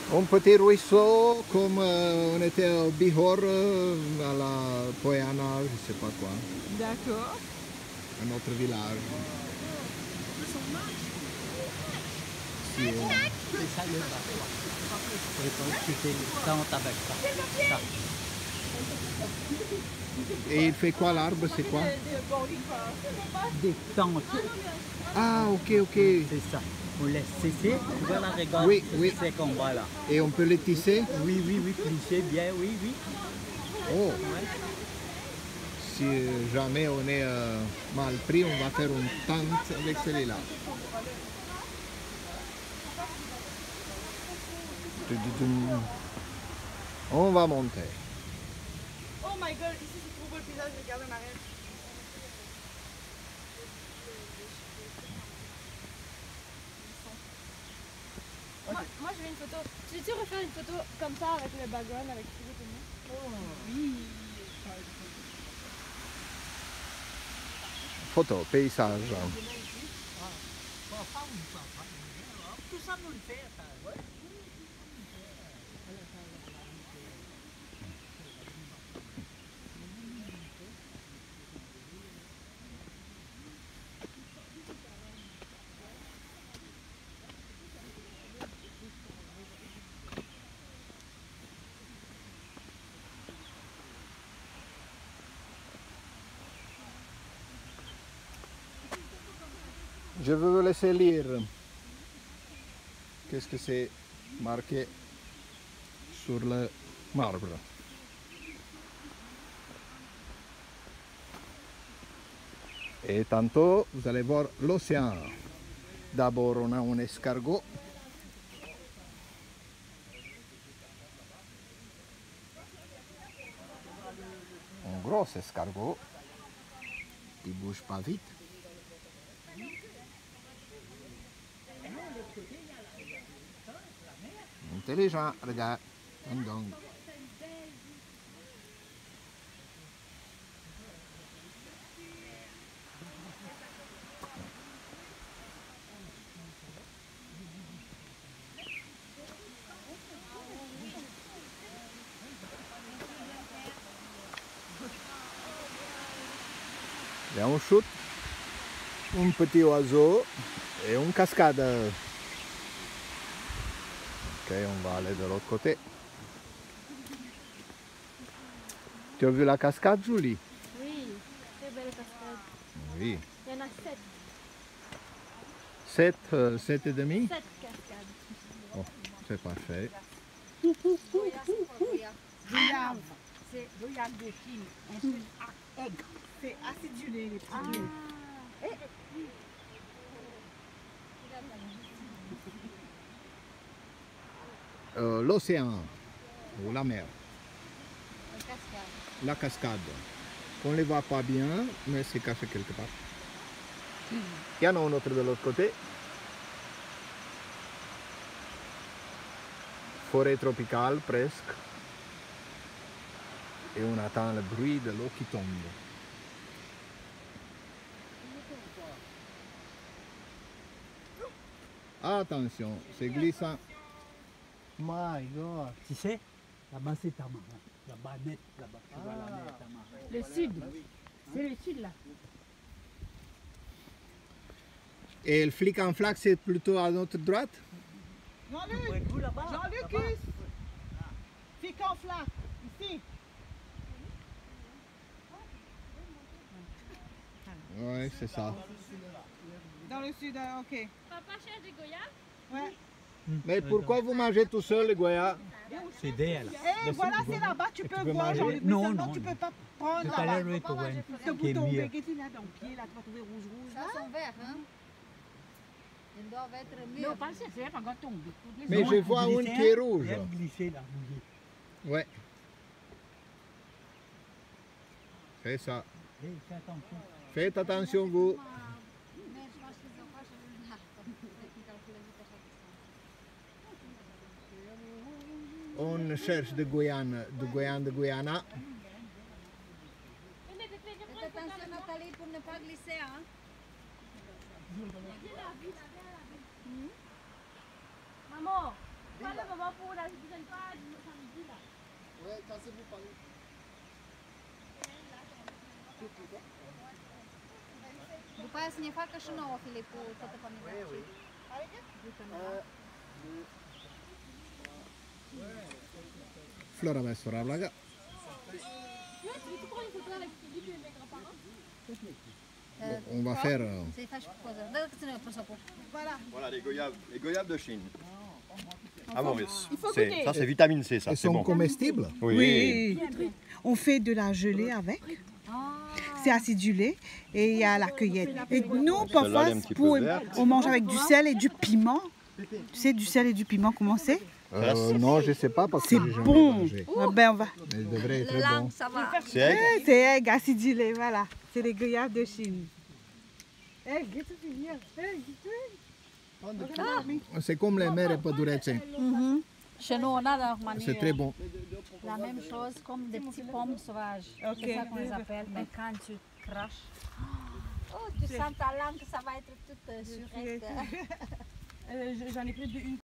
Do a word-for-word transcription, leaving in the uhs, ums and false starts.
Un petit ruisseau comme euh, on était au Bihor, euh, à la Poyana, je sais pas quoi. D'accord. Un autre village. Si, euh, C'est ça le bateau. Et donc tu fais dans ta avec ça. ça. Et il fait quoi l'arbre, c'est quoi? Des tentes. Ah, ok, ok. C'est ça. On laisse sécher. Voilà, regarde. Oui, oui. C'est comme voilà. Et on peut les tisser? Oui, oui, oui, cliché, bien, oui, oui. Oh, Ouais. si jamais on est euh, mal pris, on va faire une tente avec celui-là. On va monter. Oh my god, ici c'est trop beau le paysage, regarde en arrière. Moi, moi je veux une photo. Tu veux-tu refaire une photo comme ça avec le background avec tout le monde? Oh. Oui. Photo, paysage. Tout ça, nous le fait. Je vais vous laisser lire. Qu'est-ce que c'est marqué sur le marbre? Et tantôt, vous allez voir l'océan. D'abord, on a un escargot. Un gros escargot. Il bouge pas vite. Intelligent, regarde. Dong dong. Il y a un chute, un petit oiseau et une cascade. Ok, on va aller de l'autre côté. Tu as vu la cascade, Julie? Oui, très belle cascade. Oui. Il y en a sept. Sept, euh, sept et demi? Sept cascades. Oh, c'est parfait. Goyave, c'est goyave de Chine. Ensuite, aigre, c'est acidulé les produits. Euh, L'océan ou la mer, La cascade. la cascade. On ne les voit pas bien, mais c'est caché quelque part. Il y en a un autre de l'autre côté. Forêt tropicale presque. Et on attend le bruit de l'eau qui tombe. Attention, c'est glissant. My God. Tu sais, là-bas c'est Tamara. Là-bas net, là-bas. Tu vois la mer Tamara. Le sud, c'est le sud là. Et le flic en flac, c'est plutôt à notre droite? Jean-Luc, Vous là-bas? Jean-Lucus, Fic en flac, ici. Oui, c'est ça. Dans le sud, euh, ok. Papa cherche des goyaves? Ouais. Mais pourquoi vous mangez tout seul, les goyas? C'est d'elle. Et voilà, c'est là-bas, tu peux peux voir manger? Jean-Luc, mais Non, seulement non, tu non. peux pas prendre Tout à là-bas. l'heure, oui, pour une Ce qui est bouton mieux. baguette là dans le pied, là, tu vas trouver rouge-rouge. Ça, sont verts, hein? Ils doivent être mûrs. Non, pas le C C F, encore tombé. Mais je vois une qui est rouge. Elle glissait là, mouillée. Ouais. C'est ça. Eh, fais attention. Faites attention, vous. Mais je pense qu'ils ont pas changé de marque. Ils calculent vite à chaque distance. On cherche de Guyane, de Guyane, de Guyana. Faites attention, Nathalie, pour ne pas glisser, hein? Maman, parle maman. pour là, je ne viens pas du samedi là. Ouais, cassez-vous par là. După aia să ne facă și nouă Filipul toată familia. Flora va essere raga. Tu veux tu prends une photo avec Philippe et mes grands-parents? On va faire. euh, Să-i faci poză. Dă că ține prosopul. Voilà les goyaves, les goyaves de Chine. À Maurice. Il faut C'est- goûter. Ça c'est vitamine C, ça Ils c'est sont bon. comestibles. Oui. Oui. On fait de la gelée avec. C'est acidulé et il y a la cueillette. Et nous, Celle-là, parfois, elle est un petit peu pour- verte. on mange avec du sel et du piment. Tu sais, du sel et du piment, comment c'est? Euh, non, je sais pas parce que C'est j'ai jamais bon. mangé. Ah ben, on va. Mais il devrait être Le bon. lang, ça va. C'est aigre. Eh, c'est egg acidulé, voilà. C'est les goyaves de Chine. Egg, get it here. Egg, C'est comme les mères padurece. Și nu, nada acum. C'est très bon. La même chose comme des petits pommes sauvages. Ok. C'est ça qu'on les appelle. Mais quand tu craches, oh, tu sens ta langue, ça va être toute euh, sur reste. Euh, J'en ai pris de une